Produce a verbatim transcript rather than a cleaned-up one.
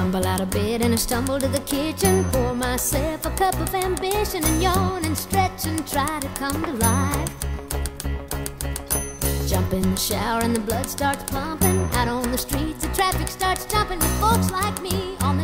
Tumble out of bed and I stumble to the kitchen, pour myself a cup of ambition and yawn and stretch and try to come to life. Jump in the shower and the blood starts pumping. Out on the streets the traffic starts jumping with folks like me on the